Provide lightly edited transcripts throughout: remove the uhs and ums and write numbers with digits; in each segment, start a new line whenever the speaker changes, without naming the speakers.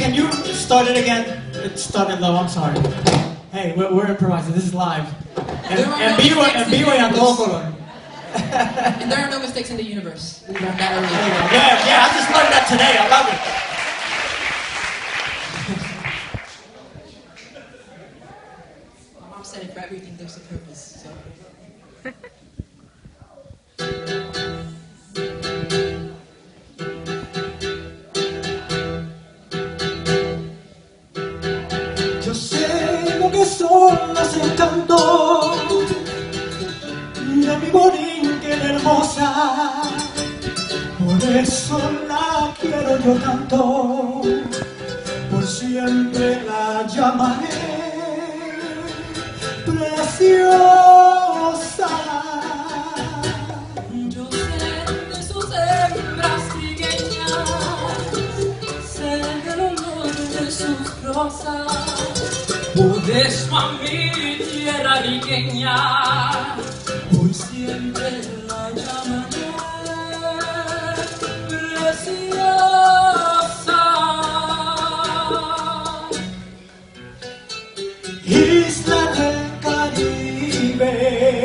can you start it again? It started low, I'm sorry. Hey, we're improvising, this is live. And B-Way a todo color.
And there are no mistakes in the universe. We learned that earlier.
Yeah, I just learned that today, I love it.
My mom said for everything there's a purpose, so.
Yo sé lo que son los encantos de mi Borinquen hermosa, por eso la quiero yo tanto, por siempre la llamaré preciosa.
Yo sé de sus hembras trigueñas, sé del olor de sus rosas, por eso a mi tierra riqueña, por siempre la llamaré preciosa.
Isla del Caribe,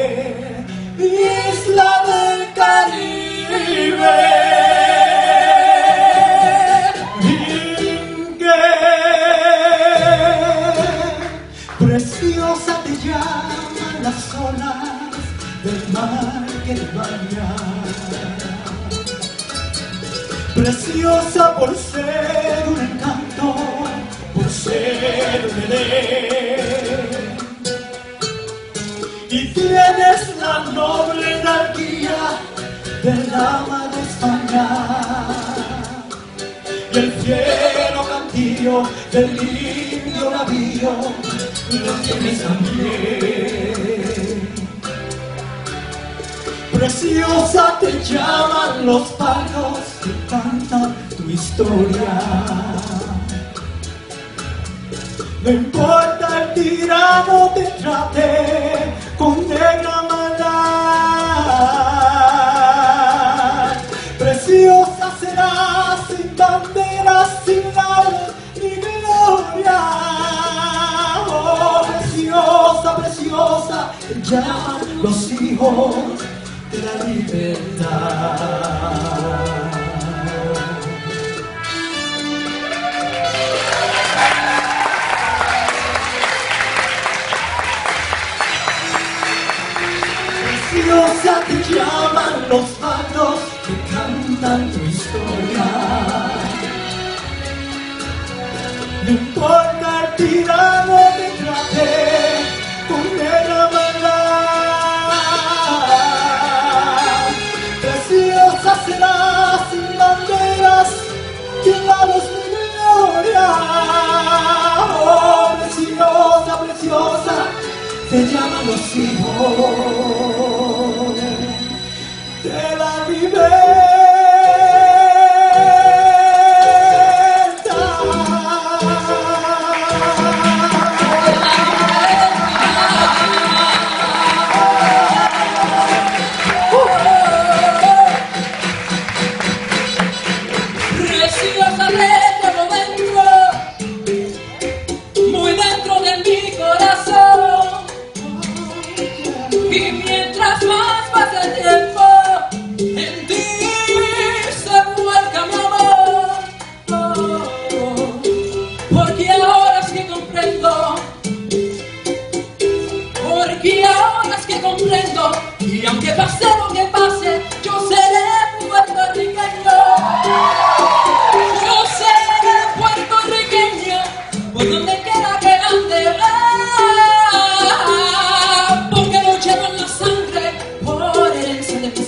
Isla del Caribe, preciosa te llaman las olas del mar que te baña, preciosa por ser un encanto, por ser un Edén, y tienes la noble energía del ama de España, y el fiero cantillo del lindo navío lo tienes también. Preciosa te llaman los pájaros que cantan tu historia. No importa el tirano te trate con negra maldad. Preciosa serás sin banderas, sin lauros ni gloria. Oh, preciosa, preciosa, te llaman los hijos de la libertad. Preciosa te llaman los patos que cantan tu historia. No importa el tirano te trate con negra maldad. Preciosa serás sin banderas, sin lados ni gloria. Oh, preciosa, preciosa, te llaman los hijos de la libertad.
Preciosa letra lo dentro, muy dentro de mi corazón. Y mientras más pasa el tiempo, en ti se vuelca mi amor. Porque ahora es que comprendo, y aunque pase lo que pase, yo seré puertorriqueño. Yo seré puertorriqueño, por donde quiera que ande. Porque lo llevo en la sangre, por herencia de mis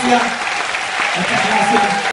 Gracias.